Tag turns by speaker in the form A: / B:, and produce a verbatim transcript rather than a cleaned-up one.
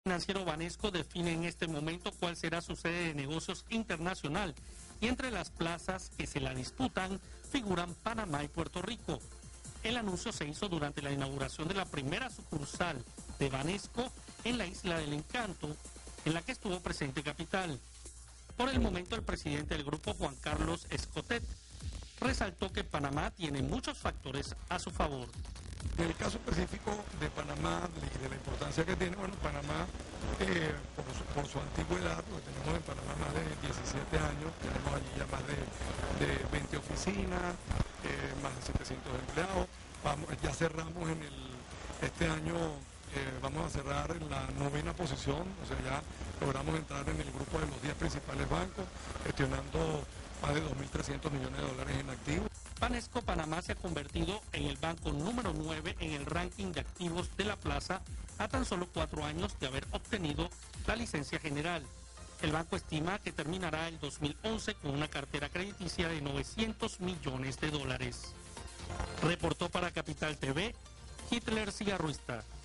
A: Financiero Banesco define en este momento cuál será su sede de negocios internacional y entre las plazas que se la disputan figuran Panamá y Puerto Rico. El anuncio se hizo durante la inauguración de la primera sucursal de Banesco en la Isla del Encanto, en la que estuvo presente Capital. Por el momento, el presidente del grupo, Juan Carlos Escotet, resaltó que Panamá tiene muchos factores a su favor.
B: En el caso específico de Panamá y de la importancia que tiene, bueno, Panamá, eh, por, su, por su antigüedad, porque tenemos en Panamá más de diecisiete años, tenemos allí ya más de, de veinte oficinas, eh, más de setecientos empleados, vamos, ya cerramos en el, este año, eh, vamos a cerrar en la novena posición, o sea, ya logramos entrar en el grupo de los diez principales bancos, gestionando más de dos mil trescientos millones de dólares en activos.
A: Banesco Panamá se ha convertido en el banco número nueve en el ranking de activos de la plaza a tan solo cuatro años de haber obtenido la licencia general. El banco estima que terminará el dos mil once con una cartera crediticia de novecientos millones de dólares. Reportó para Capital T V, Hitler Cigarruista.